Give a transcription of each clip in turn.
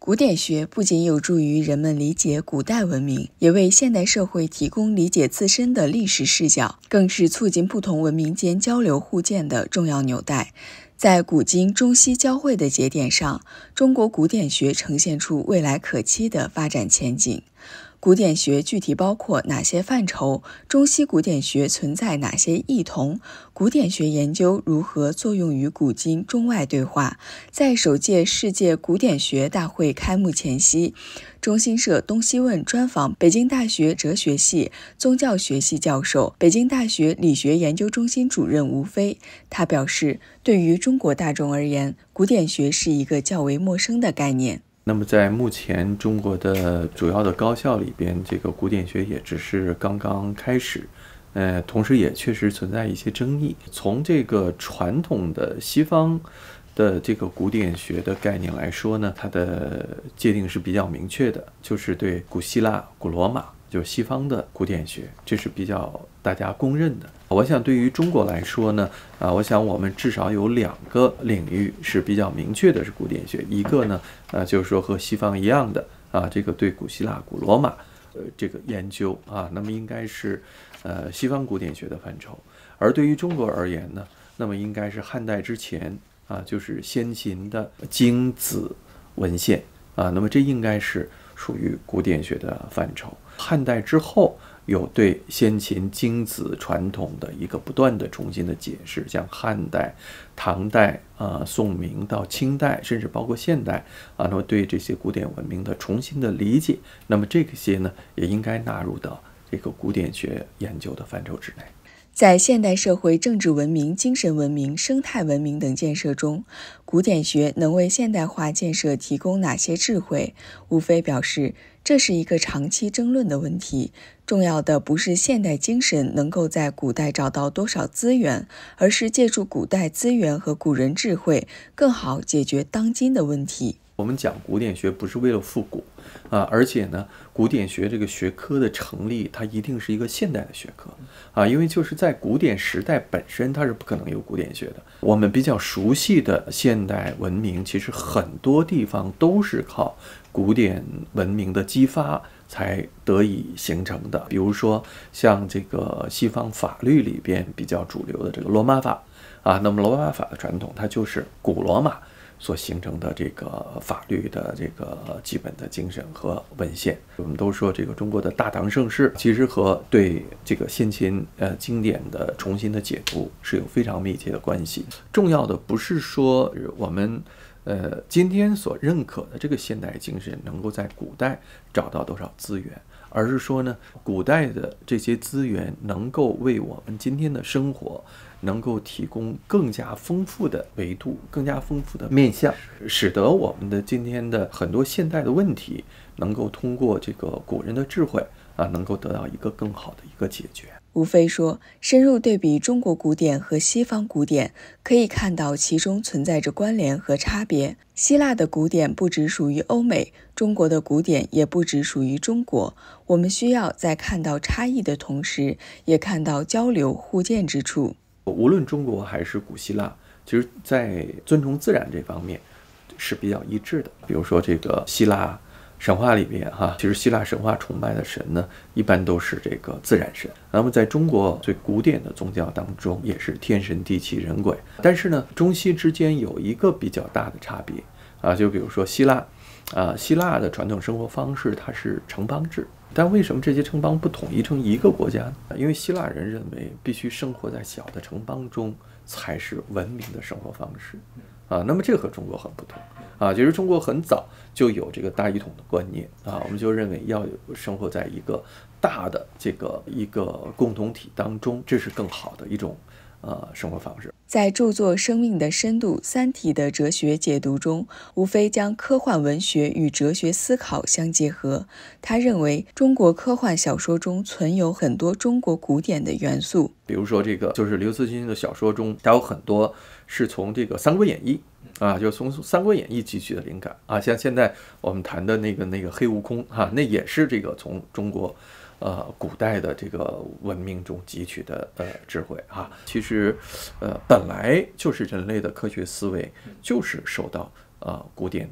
古典学不仅有助于人们理解古代文明，也为现代社会提供理解自身的历史视角，更是促进不同文明间交流互鉴的重要纽带。在古今中西交汇的节点上，中国古典学呈现出未来可期的发展前景。古典学具体包括哪些范畴？中西古典学存在哪些异同？古典学研究如何作用于古今中外对话？在首届世界古典学大会开幕前夕，中新社东西问专访北京大学哲学系宗教学系教授、北京大学理学研究中心主任吴飞。他表示，对于中国大众而言，古典学是一个较为陌生的概念。 那么在目前中国的主要的高校里边，这个古典学也只是刚刚开始，同时也确实存在一些争议。从这个传统的西方的这个古典学的概念来说呢，它的界定是比较明确的，就是对古希腊、古罗马，就是西方的古典学，这是比较大家公认的。我想对于中国来说呢，我想我们至少有2个领域是比较明确的是古典学。一个呢，就是说和西方一样的这个对古希腊、古罗马这个研究那么应该是西方古典学的范畴。而对于中国而言呢，那么应该是汉代之前就是先秦的经子文献那么这应该是属于古典学的范畴。汉代之后有对先秦经子传统的一个不断的重新的解释，像汉代、唐代宋明到清代，甚至包括现代那么对这些古典文明的重新的理解，那么这些呢也应该纳入到这个古典学研究的范畴之内。 在现代社会政治文明、精神文明、生态文明等建设中，古典学能为现代化建设提供哪些智慧？吴飞表示，这是一个长期争论的问题。重要的不是现代精神能够在古代找到多少资源，而是借助古代资源和古人智慧，更好解决当今的问题。 我们讲古典学不是为了复古而且呢，古典学这个学科的成立，它一定是一个现代的学科因为就是在古典时代本身，它是不可能有古典学的。我们比较熟悉的现代文明，其实很多地方都是靠古典文明的激发才得以形成的。比如说像这个西方法律里边比较主流的这个罗马法那么罗马法的传统，它就是古罗马所形成的这个法律的这个基本的精神和文献。我们都说这个中国的大唐盛世其实和对这个先秦经典的重新的解读是有非常密切的关系。重要的不是说我们今天所认可的这个现代精神能够在古代找到多少资源，而是说呢，古代的这些资源能够为我们今天的生活能够提供更加丰富的维度，更加丰富的面向，使得我们的今天的很多现代的问题能够通过这个古人的智慧能够得到一个更好的一个解决。 吴飞说，深入对比中国古典和西方古典，可以看到其中存在着关联和差别。希腊的古典不只属于欧美，中国的古典也不只属于中国。我们需要在看到差异的同时，也看到交流互鉴之处。 无论中国还是古希腊，其实在尊重自然这方面是比较一致的。比如说这个希腊神话里边其实希腊神话崇拜的神呢，一般都是这个自然神。那么在中国最古典的宗教当中，也是天神地气人鬼。但是呢，中西之间有一个比较大的差别就比如说希腊的传统生活方式它是城邦制。但为什么这些城邦不统一成一个国家呢？因为希腊人认为必须生活在小的城邦中才是文明的生活方式那么这个和中国很不同其实中国很早就有这个大一统的观念我们就认为要生活在一个大的这个一个共同体当中，这是更好的一种生活方式。 在著作《生命的深度》《三体》的哲学解读中，吴飞将科幻文学与哲学思考相结合。他认为中国科幻小说中存有很多中国古典的元素， 比如说这个就是刘慈欣的小说中，它有很多是从这个《三国演义》就从《三国演义》汲取的灵感像现在我们谈的那个黑悟空那也是这个从中国古代的这个文明中汲取的智慧其实本来就是人类的科学思维就是受到古典的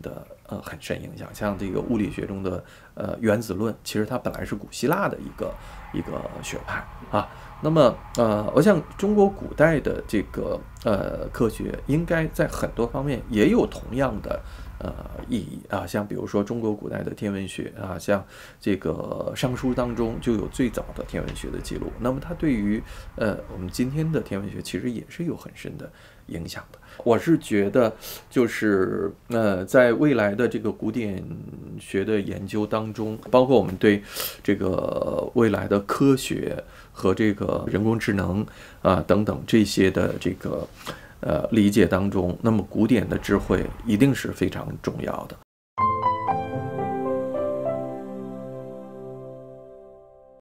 很深影响。像这个物理学中的原子论，其实它本来是古希腊的一个学派啊。那么我想中国古代的这个科学应该在很多方面也有同样的意义啊，像比如说中国古代的天文学啊，像这个尚书当中就有最早的天文学的记录，那么它对于我们今天的天文学其实也是有很深的影响的。我是觉得就是在未来的这个古典学的研究当中，包括我们对这个未来的科学和这个人工智能等等这些的这个理解当中，那么古典的智慧一定是非常重要的。